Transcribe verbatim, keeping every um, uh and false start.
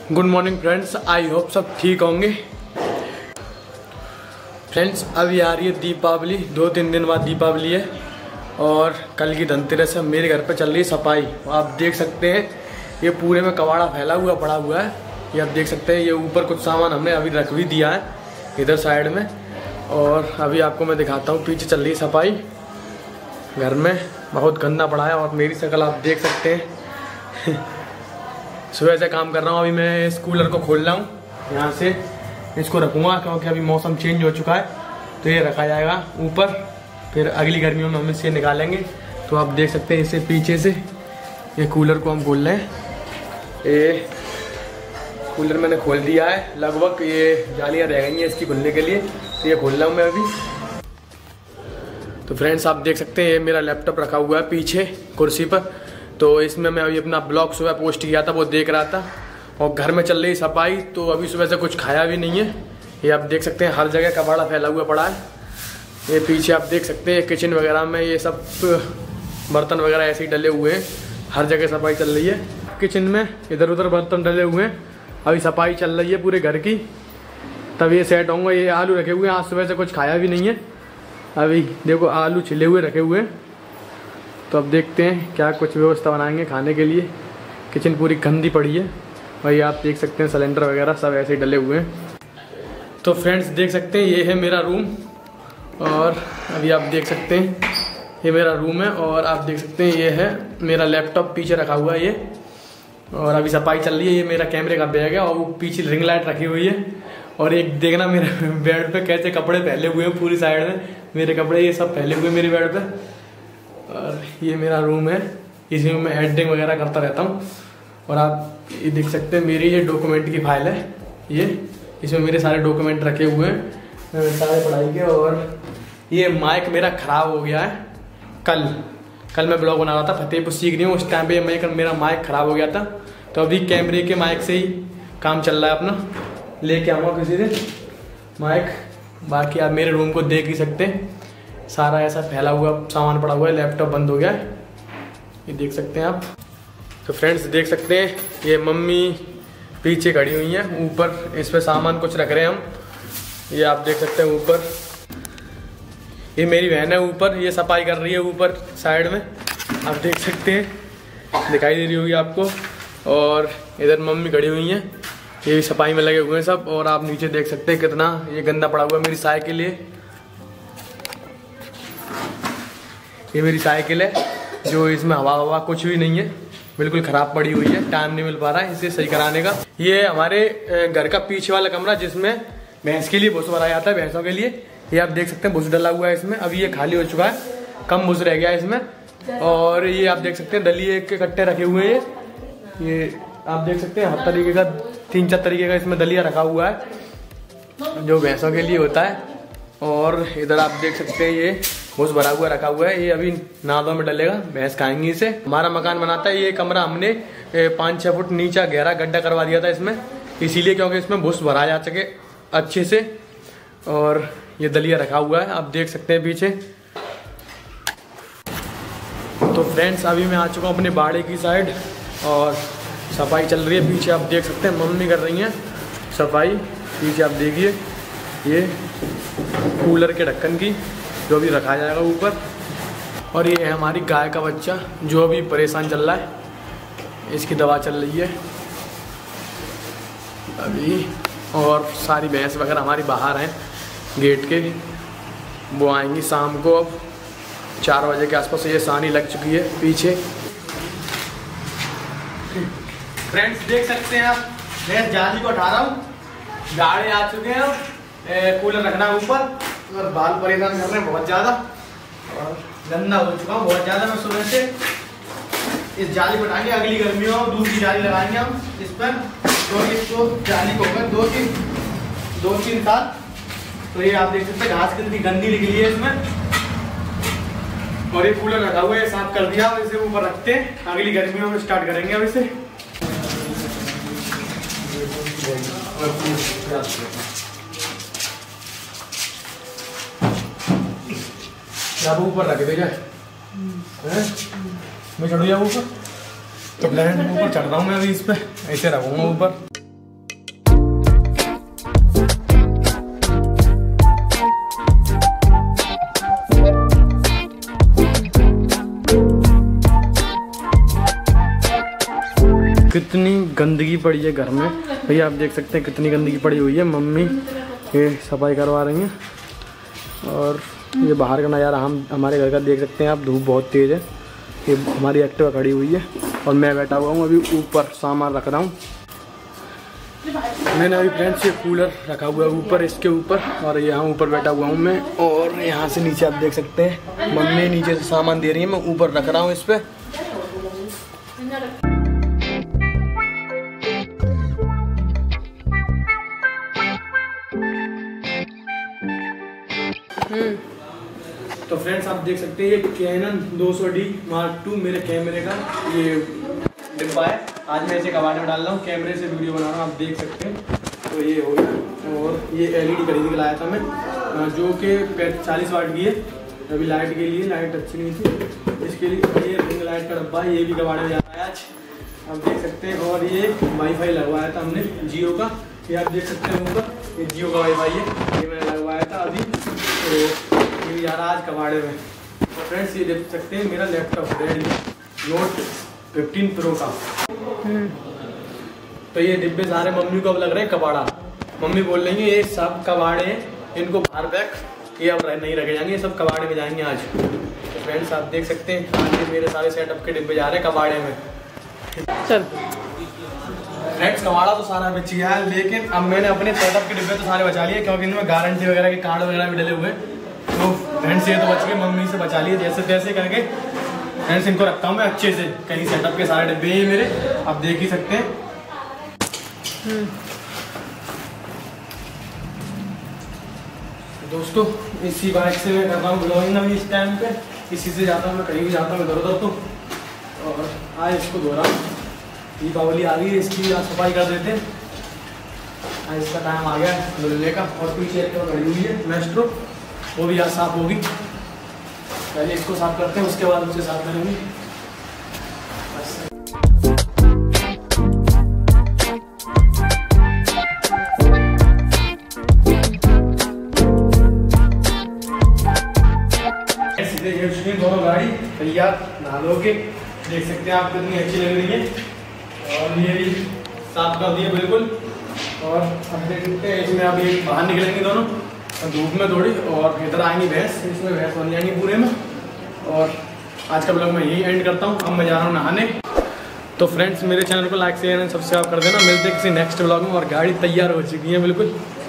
Good morning friends, I hope सब ठीक होंगे। फ्रेंड्स अभी आ रही है दीपावली, दो तीन दिन बाद दीपावली है और कल की धनतेरस है। मेरे घर पर चल रही है सफाई। आप देख सकते हैं ये पूरे में कबाड़ा फैला हुआ पड़ा हुआ है। ये आप देख सकते हैं, ये ऊपर कुछ सामान हमने अभी रख भी दिया है इधर साइड में। और अभी आपको मैं दिखाता हूँ, पीछे चल रही है सफाई। घर में बहुत गंदा पड़ा है और मेरी शक्ल आप देख सकते हैं। सुबह से काम कर रहा हूँ। अभी मैं इस कूलर को खोल रहा हूँ, यहाँ से इसको रखूँगा क्योंकि अभी मौसम चेंज हो चुका है। तो ये रखा जाएगा ऊपर, फिर अगली गर्मियों में हम इसे निकालेंगे। तो आप देख सकते हैं इसे पीछे से ये कूलर को हम खोल रहे हैं। ये कूलर मैंने खोल दिया है, लगभग ये जालियाँ रह गई हैं इसकी खुलने के लिए। तो ये खोल रहा हूँ मैं अभी। तो फ्रेंड्स आप देख सकते हैं ये मेरा लैपटॉप रखा हुआ है पीछे कुर्सी पर। तो इसमें मैं अभी अपना ब्लॉग सुबह पोस्ट किया था, वो देख रहा था। और घर में चल रही सफाई, तो अभी सुबह से कुछ खाया भी नहीं है। ये आप देख सकते हैं हर जगह कबाड़ा फैला हुआ पड़ा है। ये पीछे आप देख सकते हैं किचन वगैरह में ये सब बर्तन वगैरह ऐसे ही डले हुए हैं। हर जगह सफाई चल रही है। किचन में इधर उधर बर्तन डले हुए हैं, अभी सफाई चल रही है पूरे घर की, तब ये सेट होंगे। ये आलू रखे हुए हैं, आज सुबह से कुछ खाया भी नहीं है। अभी देखो आलू छिले हुए रखे हुए हैं। तो अब देखते हैं क्या कुछ व्यवस्था बनाएंगे खाने के लिए। किचन पूरी गंदी पड़ी है भाई, आप देख सकते हैं सिलेंडर वगैरह सब ऐसे ही डले हुए हैं। तो फ्रेंड्स देख सकते हैं ये है मेरा रूम। और अभी आप देख सकते हैं ये मेरा रूम है। और आप देख सकते हैं ये है मेरा लैपटॉप पीछे रखा हुआ है ये। और अभी सफाई चल रही है। ये मेरा कैमरे का बैग है और वो पीछे रिंग लाइट रखी हुई है। और एक देखना मेरे बेड पे कैसे कपड़े फैले हुए हैं, पूरी साइड में मेरे कपड़े ये सब फैले हुए हैं मेरे बेड पे। और ये मेरा रूम है, इसी में मैं एडिटिंग वगैरह करता रहता हूँ। और आप ये देख सकते हैं मेरी ये डॉक्यूमेंट की फाइल है ये, इसमें मेरे सारे डॉक्यूमेंट रखे हुए हैं सारे पढ़ाई के। और ये माइक मेरा ख़राब हो गया है। कल कल मैं ब्लॉग बना रहा था, फतेहपुर सीख रही हूँ, उस टाइम पे मैं मेरा माइक ख़राब हो गया था। तो अभी कैमरे के माइक से ही काम चल रहा है अपना, लेके आऊँगा किसी दिन माइक। बाकी आप मेरे रूम को देख ही सकते हैं, सारा ऐसा फैला हुआ सामान पड़ा हुआ है। लैपटॉप बंद हो गया है, ये देख सकते हैं आप। तो फ्रेंड्स देख सकते हैं ये मम्मी पीछे खड़ी हुई हैं, ऊपर इस पे सामान कुछ रख रहे हैं हम। ये आप देख सकते हैं ऊपर ये मेरी बहन है, ऊपर ये सफाई कर रही है ऊपर साइड में, आप देख सकते हैं, दिखाई दे रही होगी आपको। और इधर मम्मी खड़ी हुई हैं, ये भी सफाई में लगे हुए हैं सब। और आप नीचे देख सकते हैं कितना ये गंदा पड़ा हुआ है। मेरी साइकिल है, ये मेरी साइकिल है जो इसमें हवा हवा कुछ भी नहीं है, बिल्कुल ख़राब पड़ी हुई है। टाइम नहीं मिल पा रहा है इसे सही कराने का। ये हमारे घर का पीछे वाला कमरा जिसमें भैंस के लिए भूस भराया जाता है, भैंसों के लिए। ये आप देख सकते हैं भूस डला हुआ है इसमें, अभी ये खाली हो चुका है, कम भूस रह गया है इसमें। और ये आप देख सकते हैं दलिए के कट्टे रखे हुए हैं। ये आप देख सकते हैं हर तरीके का, तीन चार तरीके का इसमें दलिया रखा हुआ है जो भैंसों के लिए होता है। और इधर आप देख सकते हैं ये भूस भरा हुआ रखा हुआ है, ये अभी नादों में डलेगा, भैंस खाएंगी इसे। हमारा मकान बनाता है ये कमरा, हमने पाँच छः फुट नीचा गहरा गड्ढा करवा दिया था इसमें, इसीलिए क्योंकि इसमें भूस भरा जा सके अच्छे से। और ये दलिया रखा हुआ है, आप देख सकते हैं पीछे। तो फ्रेंड्स अभी मैं आ चुका हूँ अपने बाड़े की साइड और सफाई चल रही है। पीछे आप देख सकते हैं मम्मी कर रही हैं सफाई। पीछे आप देखिए ये कूलर के ढक्कन की जो भी रखा जाएगा ऊपर। और ये है हमारी गाय का बच्चा जो अभी परेशान चल रहा है, इसकी दवा चल रही है अभी। और सारी भैंस वगैरह हमारी बाहर हैं गेट के, वो आएंगी शाम को। अब चार बजे के आसपास ये सानी लग चुकी है पीछे। फ्रेंड्स देख सकते हैं आप, मैं जाली को हटा रहा हूँ, गाड़े आ चुके हैं, कूलर रखना है ऊपर। और बाल परेशान कर रहे हैं बहुत ज़्यादा और गंदा हो चुका हूँ बहुत ज़्यादा। मैं सुबह से इस जाली को हटाएंगे, अगली गर्मियों में दूसरी जाली लगाएंगे हम इस पर। तो इसको जाली को होकर दो तीन दो तीन साल। तो ये आप देख सकते हैं घास कितनी गंदी निकली है इसमें। और ये कूलर रखा हुआ है, साफ कर दिया, इसे ऊपर रखते हैं, अगली गर्मियों में स्टार्ट करेंगे अब इसे। अब ऊपर रख दे जाए, मैं चढ़ू जाऊँ ऊपर। तो लैंड ऊपर चढ़ रहा हूँ मैं अभी, इस पे ऐसे रखूँगा ऊपर। कितनी गंदगी पड़ी है घर में भैया, आप देख सकते हैं कितनी गंदगी पड़ी हुई है। मम्मी ये सफाई करवा रही हैं और ये बाहर का नज़ारा हम हमारे घर का देख सकते हैं आप। धूप बहुत तेज़ है। ये हमारी एक्टिवा खड़ी हुई है और मैं बैठा हुआ हूँ अभी ऊपर, सामान रख रहा हूँ। मैंने अभी फ्रेंड्स ये कूलर रखा हुआ है ऊपर, इसके ऊपर, और यहाँ ऊपर बैठा हुआ हूँ मैं। और यहाँ से नीचे आप देख सकते हैं मम्मी नीचे से सामान दे रही है, मैं ऊपर रख रहा हूँ इस पर। तो फ्रेंड्स आप देख सकते हैं ये कैनन दो सौ डी मार्क टू मेरे कैमरे का ये डिब्बा है। आज मैं इसे कबाड़ में डाल रहा हूँ, कैमरे से वीडियो बना रहा हूँ, आप देख सकते हैं। तो ये हो गया। और ये एलईडी खरीद के लाया था मैं, जो कि चालीस वाट की है। अभी लाइट के लिए, लाइट अच्छी नहीं थी इसके लिए। ये रिंग लाइट का डब्बा है, ये भी कबाड़ में जा रहा है आज, आप देख सकते हैं। और ये वाईफाई लगवाया था हमने जियो का, ये आप देख सकते हैं ऊपर, ये जियो का वाईफाई है, ये मैंने लगवाया था अभी। तो ये भी जा रहा आज कबाड़े में। तो फ्रेंड्स ये देख सकते हैं मेरा laptop Redmi Note fifteen Pro का। तो ये डिब्बे सारे मम्मी को अब लग रहे हैं कबाड़ा। मम्मी बोल रही है ये सब कबाड़े हैं, इनको बाहर बैक, ये अब नहीं रखे जाएंगे, ये सब कबाड़े में जाएंगे आज। तो फ्रेंड्स आप देख सकते हैं आज मेरे सारे सेटअप के डिब्बे जा रहे हैं कबाड़े में। चल फ्रेंड्स कबाड़ा तो सारा बच गया है, लेकिन अब मैंने अपने सेटअप के डिब्बे तो सारे बचा लिए, क्योंकि इनमें गारंटी वगैरह के कार्ड वगैरह भी डले हुए। तो फ्रेंड्स ये तो बच गए, मम्मी से बचा लिए जैसे तैसे करके। फ्रेंड्स इनको रखता हूँ मैं अच्छे से कहीं, सेटअप के सारे डिब्बे ही मेरे आप देख ही सकते हैं। दोस्तों इसी बाइक से मैं कर रहा हूँ ब्लॉगिंग अभी इस टाइम पे, इसी से जाता हूँ मैं कहीं भी जाता हूँ इधर उधर। तो और आज इसको धो रहा हूँ, दीपावली आ गई है, इसकी आज सफाई कर देते हैं। आज इसका टाइम आ गया धुलने का। और पीछे एक खड़ी हुई है मेस्ट्रो, वो भी आज साफ होगी। पहले इसको साफ करते हैं, उसके बाद उसे साफ करेंगे। दोनों गाड़ी तैयार नहा धो के, देख सकते हैं आप कितनी अच्छी लग रही है। और ये भी साफ कर दिए बिल्कुल। और अब देख सकते हैं इसमें अब ये बाहर निकलेंगे दोनों धूप में थोड़ी, और इधर आएंगी भैंस, इसमें भैंस बन जाएंगी पूरे में। और आज का ब्लॉग मैं यही एंड करता हूँ, अब मैं जा रहा हूँ नहाने। तो फ्रेंड्स मेरे चैनल को लाइक शेयर एंड सब्सक्राइब कर देना। मिलते हैं किसी नेक्स्ट ब्लॉग में। और गाड़ी तैयार हो चुकी है बिल्कुल।